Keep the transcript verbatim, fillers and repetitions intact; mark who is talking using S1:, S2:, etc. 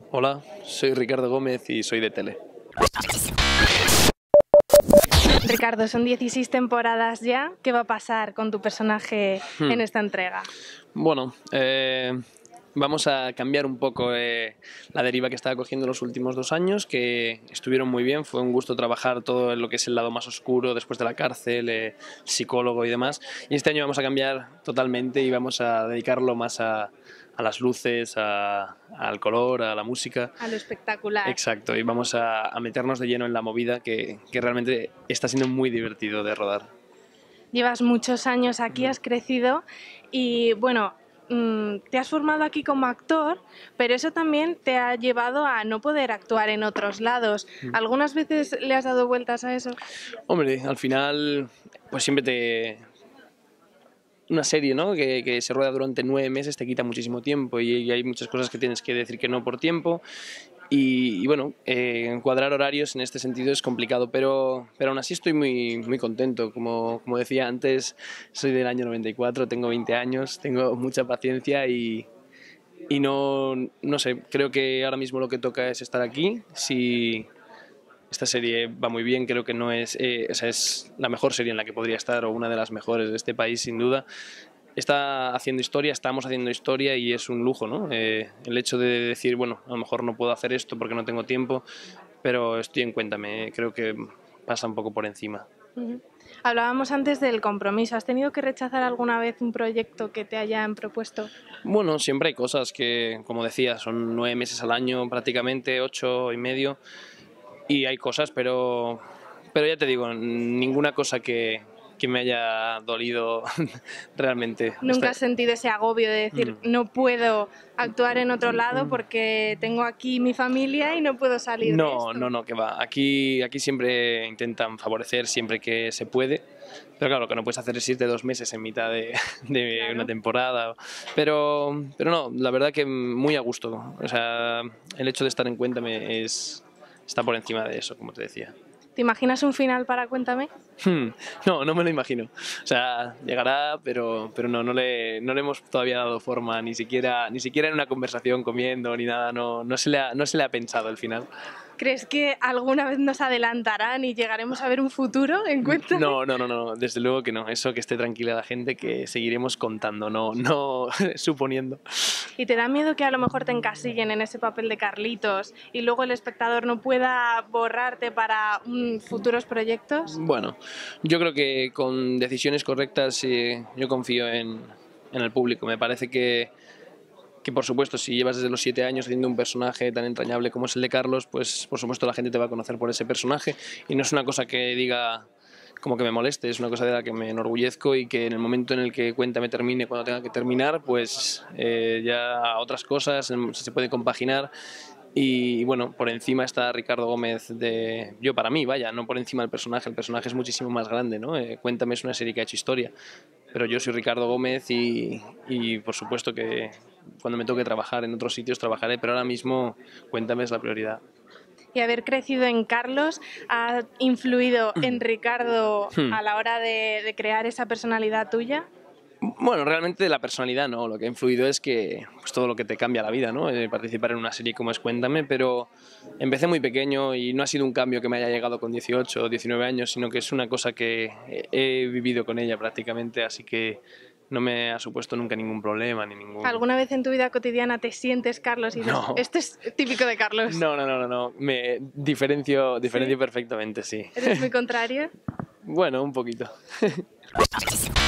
S1: Hola, soy Ricardo Gómez y soy de tele.
S2: Ricardo, son dieciséis temporadas ya. ¿Qué va a pasar con tu personaje
S1: Hmm.
S2: en esta entrega?
S1: Bueno, eh, vamos a cambiar un poco eh, la deriva que estaba cogiendo los últimos dos años, que estuvieron muy bien. Fue un gusto trabajar todo lo que es el lado más oscuro después de la cárcel, eh, psicólogo y demás. Y este año vamos a cambiar totalmente y vamos a dedicarlo más a, a las luces, a, al color, a la música.
S2: A lo espectacular.
S1: Exacto, y vamos a, a meternos de lleno en la movida que, que realmente está siendo muy divertido de rodar.
S2: Llevas muchos años aquí, has crecido y, bueno, te has formado aquí como actor, pero eso también te ha llevado a no poder actuar en otros lados. ¿Algunas veces le has dado vueltas a eso?
S1: Hombre, al final, pues siempre te... Una serie, ¿no? que, que se rueda durante nueve meses te quita muchísimo tiempo y, y hay muchas cosas que tienes que decir que no por tiempo. Y, y bueno, eh, encuadrar horarios en este sentido es complicado, pero, pero aún así estoy muy, muy contento. Como, como decía antes, soy del año noventa y cuatro, tengo veinte años, tengo mucha paciencia y, y no, no sé, creo que ahora mismo lo que toca es estar aquí. Si esta serie va muy bien, creo que no es, eh, o sea, es la mejor serie en la que podría estar o una de las mejores de este país sin duda. Está haciendo historia, estamos haciendo historia y es un lujo, ¿no? Eh, el hecho de decir, bueno, a lo mejor no puedo hacer esto porque no tengo tiempo, pero estoy en Cuéntame, eh, creo que pasa un poco por encima.
S2: Uh-huh. Hablábamos antes del compromiso. ¿Has tenido que rechazar alguna vez un proyecto que te hayan propuesto?
S1: Bueno, siempre hay cosas que, como decía, son nueve meses al año prácticamente, ocho y medio, y hay cosas, pero, pero ya te digo, ninguna cosa que... que me haya dolido realmente.
S2: ¿Nunca has sentido ese agobio de decir, mm. no puedo actuar en otro lado porque tengo aquí mi familia y no puedo salir
S1: no,
S2: de esto?
S1: No, no, que va. Aquí, aquí siempre intentan favorecer siempre que se puede, pero claro, lo que no puedes hacer es irte dos meses en mitad de, de claro. una temporada. Pero, pero no, la verdad que muy a gusto. O sea, el hecho de estar en Cuéntame es, está por encima de eso, como te decía.
S2: ¿Te imaginas un final para Cuéntame?
S1: Hmm, no, no me lo imagino. O sea, llegará, pero, pero no, no le, no le hemos todavía dado forma, ni siquiera, ni siquiera en una conversación comiendo ni nada, no, no, se le ha, no se le ha pensado el final.
S2: ¿Crees que alguna vez nos adelantarán y llegaremos a ver un futuro en Cuéntame?
S1: No, no, no, no, desde luego que no. Eso, que esté tranquila la gente, que seguiremos contando, no, no suponiendo.
S2: ¿Y te da miedo que a lo mejor te encasillen en ese papel de Carlitos y luego el espectador no pueda borrarte para um, futuros proyectos?
S1: Bueno, yo creo que con decisiones correctas eh, yo confío en, en el público. Me parece que que por supuesto si llevas desde los siete años haciendo un personaje tan entrañable como es el de Carlos, pues por supuesto la gente te va a conocer por ese personaje y no es una cosa que diga como que me moleste, es una cosa de la que me enorgullezco y que en el momento en el que Cuéntame termine, cuando tenga que terminar, pues eh, ya otras cosas se puede compaginar. Y bueno, por encima está Ricardo Gómez de... Yo para mí, vaya, no por encima del personaje, el personaje es muchísimo más grande, ¿no? Eh, Cuéntame es una serie que ha hecho historia, pero yo soy Ricardo Gómez y, y por supuesto que cuando me toque trabajar en otros sitios trabajaré, pero ahora mismo Cuéntame es la prioridad.
S2: ¿Y haber crecido en Carlos ha influido en Ricardo a la hora de, de crear esa personalidad tuya?
S1: Bueno, realmente la personalidad no, lo que ha influido es que pues, todo lo que te cambia la vida, ¿no? Eh, participar en una serie como es Cuéntame, pero empecé muy pequeño y no ha sido un cambio que me haya llegado con dieciocho o diecinueve años, sino que es una cosa que he vivido con ella prácticamente, así que no me ha supuesto nunca ningún problema ni ningún...
S2: ¿Alguna vez en tu vida cotidiana te sientes Carlos y dices, no. esto es típico de Carlos?
S1: No, no, no, no, no. Me diferencio, diferencio
S2: ¿Sí?
S1: perfectamente, sí.
S2: ¿Eres muy contrario?
S1: Bueno, un poquito.